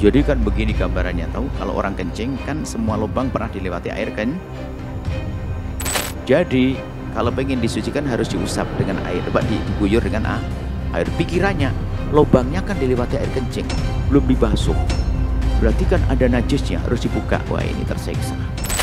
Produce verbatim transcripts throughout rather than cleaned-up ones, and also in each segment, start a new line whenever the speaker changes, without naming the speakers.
Jadi kan begini gambarannya, tahu kalau orang kencing kan semua lubang pernah dilewati air kan. Jadi kalau pengen disucikan harus diusap dengan air, coba diguyur dengan ah, air. Pikirannya lubangnya kan dilewati air kencing, belum dibasuh, berarti kan ada najisnya, harus dibuka. Wah, ini tersiksa.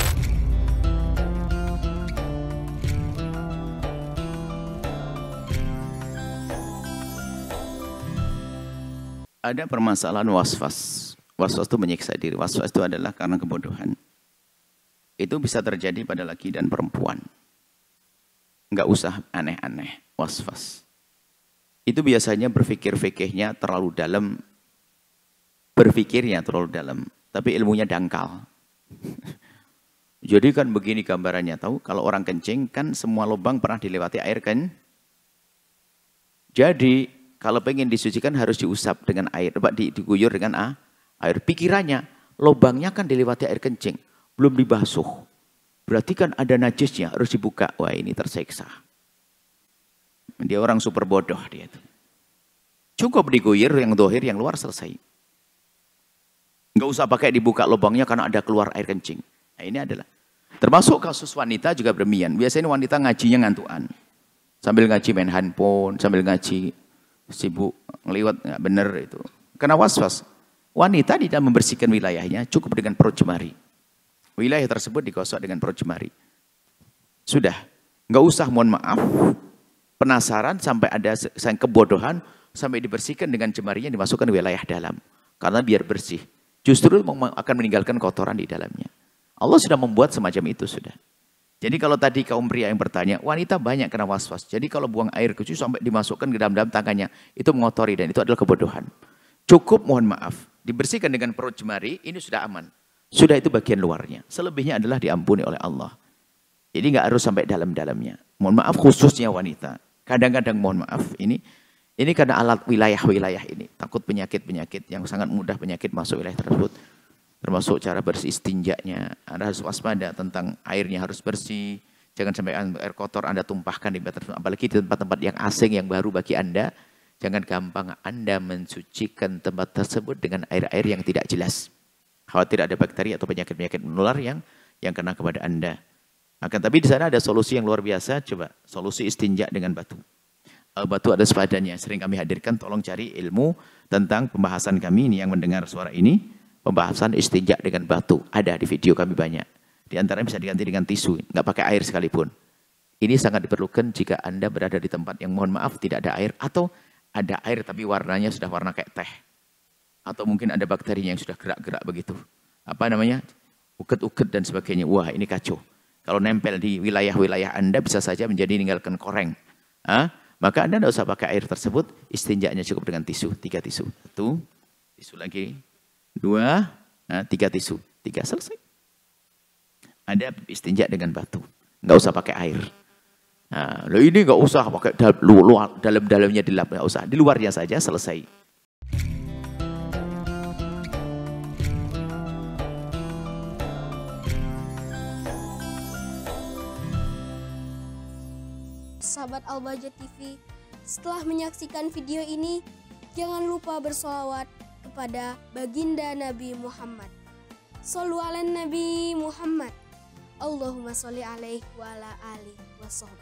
Ada permasalahan waswas. Waswas itu menyiksa diri. Waswas itu adalah karena kebodohan. Itu bisa terjadi pada laki dan perempuan. Nggak usah aneh-aneh, waswas. Itu biasanya berpikir-fikirnya terlalu dalam, berpikirnya terlalu dalam, tapi ilmunya dangkal. Jadi kan begini gambarannya, tahu kalau orang kencing kan semua lubang pernah dilewati air kan. Jadi kalau pengen disucikan harus diusap dengan air, coba diguyur dengan ah, air. Pikirannya lubangnya kan dilewati air kencing, belum dibasuh, berarti kan ada najisnya, harus dibuka. Wah, ini tersiksa. Dia orang super bodoh dia itu. Cukup diguyur yang dohir, yang luar selesai. Nggak usah pakai dibuka lubangnya karena ada keluar air kencing. Nah, ini adalah termasuk kasus wanita juga bermian. Biasanya wanita ngajinya ngantuan, sambil ngaji main handphone, sambil ngaji sibuk ngeliwat, nggak bener itu. Karena was-was. Wanita tidak membersihkan wilayahnya cukup dengan perut jemari. Wilayah tersebut digosok dengan perut jemari. Sudah, nggak usah mohon maaf. Penasaran sampai ada sang kebodohan sampai dibersihkan dengan jemarinya dimasukkan ke wilayah dalam. Karena biar bersih. Justru akan meninggalkan kotoran di dalamnya. Allah sudah membuat semacam itu sudah. Jadi kalau tadi kaum pria yang bertanya, wanita banyak kena was-was. Jadi kalau buang air kecil sampai dimasukkan ke dalam-dalam tangannya, itu mengotori dan itu adalah kebodohan. Cukup mohon maaf, dibersihkan dengan perut jemari, ini sudah aman. Sudah itu bagian luarnya. Selebihnya adalah diampuni oleh Allah. Jadi nggak harus sampai dalam-dalamnya. Mohon maaf khususnya wanita. Kadang-kadang mohon maaf, ini ini karena alat wilayah-wilayah ini. Takut penyakit-penyakit yang sangat mudah penyakit masuk wilayah tersebut. Termasuk cara bersih istinjaknya. Anda harus waspada tentang airnya harus bersih. Jangan sampai air kotor Anda tumpahkan di tempat tersebut. Apalagi di tempat-tempat yang asing yang baru bagi Anda. Jangan gampang Anda mensucikan tempat tersebut dengan air-air yang tidak jelas. Khawatir ada bakteri atau penyakit-penyakit menular yang yang kena kepada Anda. Akan tapi di sana ada solusi yang luar biasa. Coba solusi istinja dengan batu. Batu ada sepadannya. Sering kami hadirkan. Tolong cari ilmu tentang pembahasan kami ini yang mendengar suara ini. Pembahasan istinja dengan batu. Ada di video kami banyak. Di antaranya bisa diganti dengan tisu. Nggak pakai air sekalipun. Ini sangat diperlukan jika Anda berada di tempat yang mohon maaf tidak ada air. Atau ada air tapi warnanya sudah warna kayak teh. Atau mungkin ada bakterinya yang sudah gerak-gerak begitu. Apa namanya? Uket-uket dan sebagainya. Wah, ini kacau. Kalau nempel di wilayah-wilayah Anda bisa saja menjadi meninggalkan koreng. Hah? Maka Anda tidak usah pakai air tersebut. Istinjanya cukup dengan tisu. Tiga tisu. Satu. Tisu lagi. Dua, nah, tiga tisu, tiga selesai. Ada istinja dengan batu, nggak usah pakai air. Nah, lo ini nggak usah pakai dalam-dalamnya dilap, nggak usah, di luarnya saja selesai.
Sahabat Al-Bahjah T V, setelah menyaksikan video ini, jangan lupa bersolawat kepada baginda Nabi Muhammad. Shollu ala Nabi Muhammad. Allahumma sholli alaihi wa ala alihi wa sahbihi.